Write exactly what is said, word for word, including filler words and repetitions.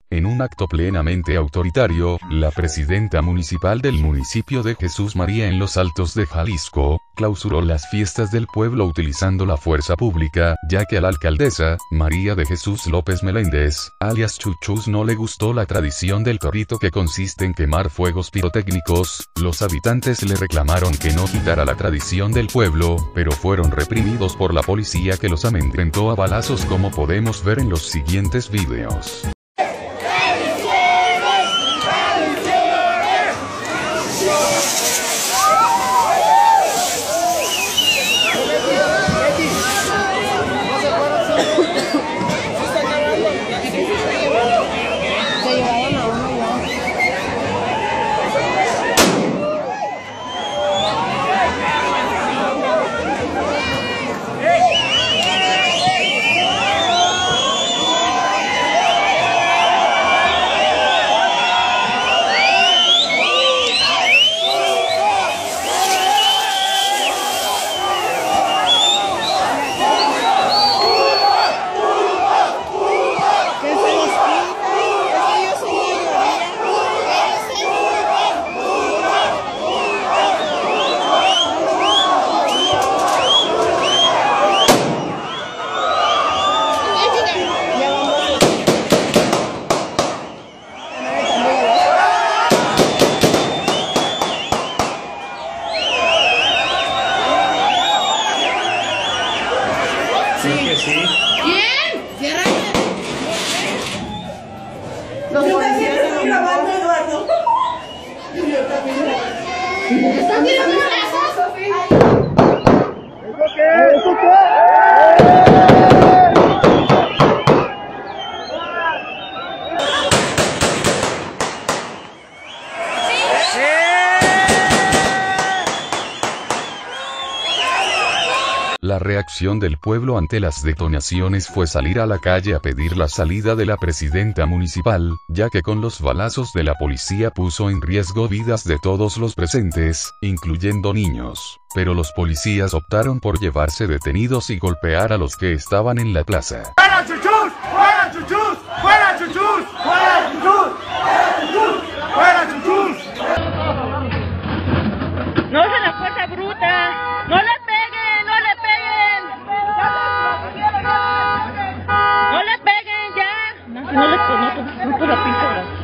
En un acto plenamente autoritario, la presidenta municipal del municipio de Jesús María en los Altos de Jalisco, clausuró las fiestas del pueblo utilizando la fuerza pública, ya que a la alcaldesa, María de Jesús López Meléndez, alias Chuchus, no le gustó la tradición del torito, que consiste en quemar fuegos pirotécnicos. Los habitantes le reclamaron que no quitara la tradición del pueblo, pero fueron reprimidos por la policía, que los amedrentó a balazos, como podemos ver en los siguientes videos. Sí, que sí. ¿Quién? Cierra. Los policías están grabando, Eduardo. Yo también. ¿Están tirando balazos? ¿Eso qué? ¿Eso qué? La reacción del pueblo ante las detonaciones fue salir a la calle a pedir la salida de la presidenta municipal, ya que con los balazos de la policía puso en riesgo vidas de todos los presentes, incluyendo niños, pero los policías optaron por llevarse detenidos y golpear a los que estaban en la plaza. ¡Fuera Chuchus! ¡Fuera Chuchus! ¡Fuera Chuchus! ¡Fuera Chuchus! ¡Fuera Chuchus! No usen la fuerza bruta. No le peguen, no le peguen. No le peguen ya. No, no le no, no, no, no, no, no, no, no, no,